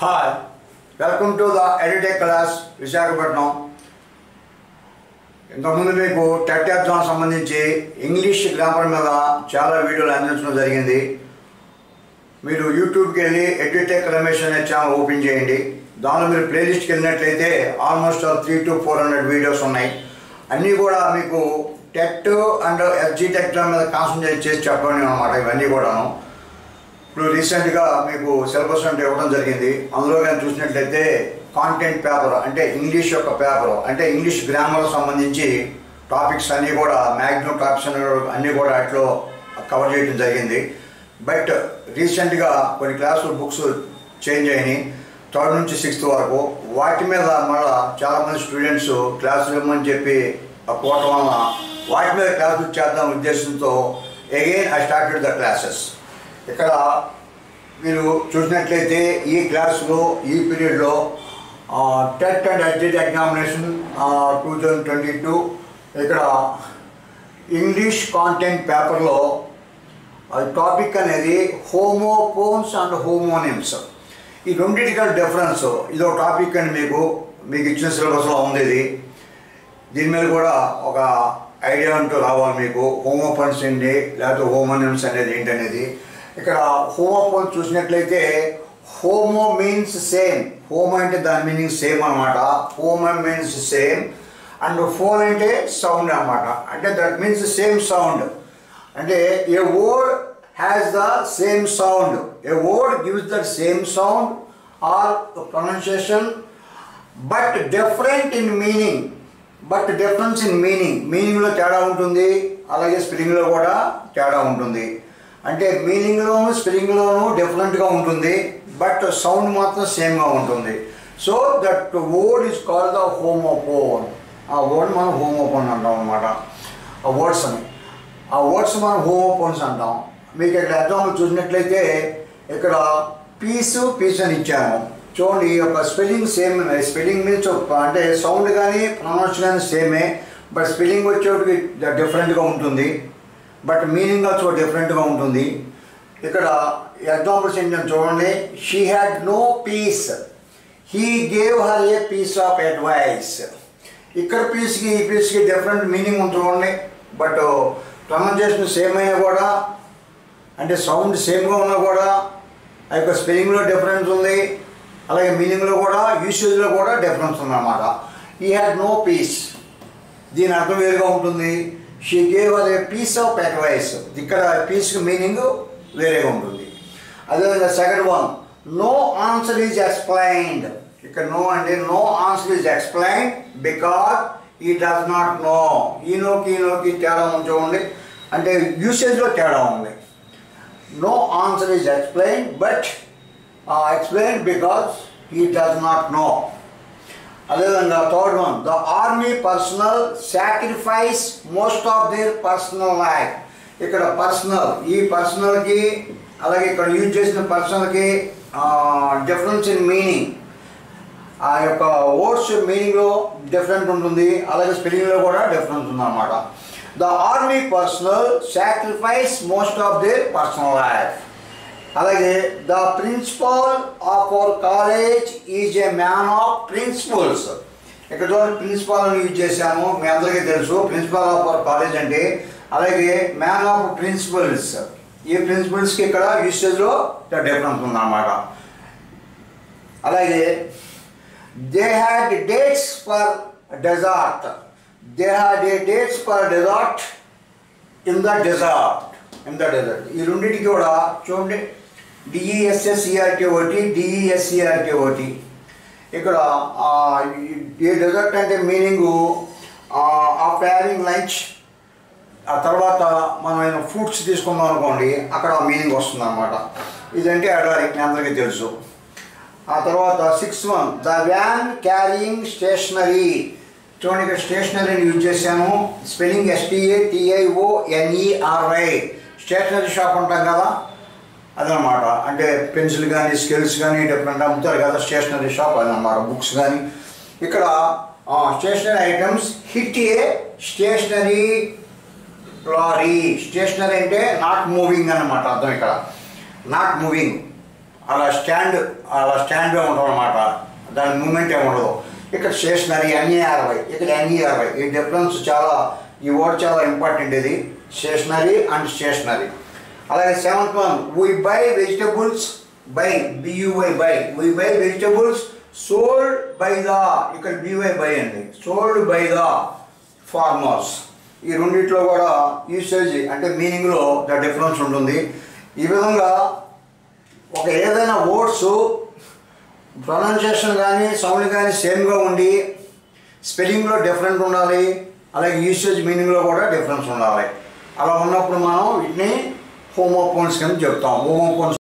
Hi, welcome to the Edutech class Visakhapatnam. ఇంతకుముందు మీకు TET exam సంబంధించి ఇంగ్లీష్ గ్రామర్ మీద చాలా వీడియోలు అందించడం జరిగింది. మీరు యూట్యూబ్కి వెళ్ళి ఎడ్యుటెక్ రమేష్ అనే ఛానల్ ఓపెన్ చేయండి. దానిలో మీరు ప్లేలిస్ట్కి వెళ్ళినట్లయితే ఆల్మోస్ట్ 300 to 400 వీడియోస్ ఉన్నాయి. అన్నీ కూడా మీకు టెట్ అండ్ ఎస్జిటి ఎగ్జామ్ మీద కాన్సన్ట్రేట్ చేసి చెప్పండి అన్నమాట. ఇవన్నీ కూడాను ఇప్పుడు రీసెంట్గా మీకు సిలబస్ అంటే ఇవ్వడం జరిగింది. అందులో కానీ చూసినట్లయితే కాంటెంట్ పేపర్ అంటే ఇంగ్లీష్ యొక్క పేపర్ అంటే ఇంగ్లీష్ గ్రామర్ సంబంధించి టాపిక్స్ అన్నీ కూడా మ్యాక్సిమం టాపిక్స్ అన్నీ కూడా అట్లో కవర్ చేయడం జరిగింది. బట్ రీసెంట్గా కొన్ని క్లాసులు బుక్స్ చేంజ్ అయినాయి 3rd నుంచి 6th వరకు. వాటి మీద మళ్ళీ చాలామంది స్టూడెంట్స్ క్లాసులు ఇవ్వమని చెప్పి పోవటం వలన వాటి మీద క్లాసులు చేద్దాం ఉద్దేశంతో again I started the classes. ఇక్కడ మీరు చూసినట్లయితే ఈ క్లాసులో ఈ పీరియడ్లో టెట్ అండ్ ఎస్జిటి ఎగ్జామినేషన్ 2022 ఇక్కడ ఇంగ్లీష్ కాంటెంట్ పేపర్లో టాపిక్ అనేది హోమోఫోన్స్ అండ్ హోమోనిమ్స్. ఈ రెండింటికల్ డిఫరెన్స్ ఇదో టాపిక్ అని మీకు ఇచ్చిన సిలబస్లో ఉంది. దీని మీద కూడా ఒక ఐడియా అంటూ రావాలి మీకు. హోమోఫోన్స్ ఏంటి లేకపోతే హోమోనిమ్స్ అనేది ఏంటనేది. ఇక్కడ హోమోఫోన్స్ చూసినట్లయితే హోమో మీన్స్ సేమ్. హోమో అంటే దాని మీనింగ్ సేమ్ అనమాట. Homo means same and phone అంటే సౌండ్ అనమాట. అంటే దట్ మీన్స్ సేమ్ సౌండ్. అంటే a word has the same sound. A word gives the same sound or pronunciation but different in meaning. But difference in మీనింగ్లో తేడా ఉంటుంది, అలాగే స్పెల్లింగ్లో కూడా తేడా ఉంటుంది. అంటే మీనింగ్లోను స్పెల్లింగ్లోనూ డిఫరెంట్గా ఉంటుంది, బట్ సౌండ్ మాత్రం సేమ్గా ఉంటుంది. So that word is called the homophone. ఆ వర్డ్ మనం హోమోఫోన్ అంటాం అన్నమాట. ఆ వర్డ్స్ మనం హోమోఫోన్స్ అంటాం. మీకు ఇక్కడ ఎగ్జాంపుల్ చూసినట్లయితే ఇక్కడ పీస్ అని ఇచ్చాను చూడండి. ఈ యొక్క స్పెల్లింగ్ సేమ్. స్పెల్లింగ్ మీన్స్ అంటే సౌండ్ కానీ ప్రొనౌన్స్ కానీ సేమే, బట్ స్పెల్లింగ్ వచ్చేటికి డిఫరెంట్గా ఉంటుంది, బట్ మీనింగ్ వచ్చి డిఫరెంట్గా ఉంటుంది. ఇక్కడ ఎగ్జాంపుల్స్ ఏంటంటే చూడండి. She had no peace, he gave her a piece of advice. ఇక్కడ పీస్కి ఈ పీస్కి డిఫరెంట్ మీనింగ్ ఉంది చూడండి, బట్ ప్రొనౌన్సియేషన్ సేమ్ అయినా కూడా అంటే సౌండ్ సేమ్గా ఉన్నా కూడా ఆ యొక్క స్పెల్లింగ్లో డిఫరెన్స్ ఉంది, అలాగే మీనింగ్లో కూడా యూసేజ్లో కూడా డిఫరెన్స్ ఉందన్నమాట. హీ హ్యాడ్ నో పీస్ దీని అర్థం వేరుగా ఉంటుంది. She gave her a piece of advice. ఇక్కడ పీస్కి మీనింగ్ వేరేగా ఉంటుంది. అదేవిధంగా second one no answer is explained. ఇక్కడ నో అంటే no answer is explained because he does not know. ఈనోకి తేడా చూడండి, అంటే యూసేజ్లో తేడా ఉంది. No answer is explained but explained because he does not know. అదేవిధంగా third one the army personnel sacrifice most of their personal life. ఇక్కడ personal ఈ పర్సనల్కి అలాగే ఇక్కడ యూజ్ చేసిన పర్సనల్కి డిఫరెన్స్ ఇన్ మీనింగ్. ఆ యొక్క వర్డ్స్ మీనింగ్లో డిఫరెంట్ ఉంటుంది, అలాగే స్పెల్లింగ్లో కూడా డిఫరెన్స్ ఉందన్నమాట. The army personnel sacrifice most of their personal life. అలాగే the principal of our college is a man of principles. ఇక్కడ ప్రిన్సిపాల్ అని యూజ్ చేశాము, మీ అందరికీ తెలుసు ప్రిన్సిపాల్ ఆఫ్ అవర్ కాలేజ్ అంటే. అలాగే మ్యాన్ ఆఫ్ ప్రిన్సిపల్స్, ఈ ప్రిన్సిపల్స్కి ఇక్కడ యూసేజ్లో డిఫరెన్స్ ఉందన్నమాట. అలాగే they had dates for dessert. They had a dates for dessert in the desert. ఈ రెండింటికి కూడా చూడండి డిఈఎస్ఎస్ఈఆర్టీ ఒకటి, డిఈఎస్ఈఆర్టీ ఒకటి. ఇక్కడ ఈ డెజర్ట్ అంటే మీనింగు ఆఫ్టర్ హ్యావింగ్ లంచ్ ఆ తర్వాత మనం ఫ్రూట్స్ తీసుకుందాం అనుకోండి, అక్కడ మీనింగ్ వస్తుంది అన్నమాట. ఇదంటే అడవాలి, మీ అందరికీ తెలుసు. ఆ తర్వాత 6th one the van carrying stationery. చూడండి ఇక్కడ స్టేషనరీని యూజ్ చేశాను. Spelling STATIONERY. స్టేషనరీ షాప్ ఉంటాం కదా అదనమాట. అంటే పెన్సిల్ కానీ స్కేల్స్ కానీ డిఫరెంట్ అమ్ముతారు కదా, స్టేషనరీ షాప్ అదనమాట. బుక్స్ కానీ ఇక్కడ stationery items hit a stationary lorry. Stationary అంటే నాట్ మూవింగ్ అన్నమాట అర్థం. ఇక్కడ నాట్ మూవింగ్ అలా స్టాండ్ ఉంటాం అనమాట, దాని మూమెంట్ ఏమి ఉండదు. ఇక్కడ స్టేషనరీ NE60, ఇక్కడ NE60. ఈ డిఫరెన్స్ చాలా, ఈ వర్డ్ చాలా ఇంపార్టెంట్. ఇది స్టేషనరీ అండ్ స్టేషనరీ. అలాగే 7th one, we buy vegetables by BUY buy, we buy vegetables sold by the, ఇక్కడ BY buy అండి, sold by the farmers. ఈ రెండిట్లో కూడా యూసేజ్ అంటే మీనింగ్లో ద డిఫరెన్స్ ఉంటుంది. ఈ విధంగా ఒక ఏదైనా వర్డ్స్ ప్రొనౌన్సియేషన్ కానీ సౌండ్ కానీ సేమ్గా ఉండి స్పెల్లింగ్లో డిఫరెంట్ ఉండాలి, అలాగే యూసేజ్ మీనింగ్లో కూడా డిఫరెన్స్ ఉండాలి. అలా ఉన్నప్పుడు మనం వీటిని హోమోఫోన్స్ కింద చెప్తాం. హోమోఫోన్స్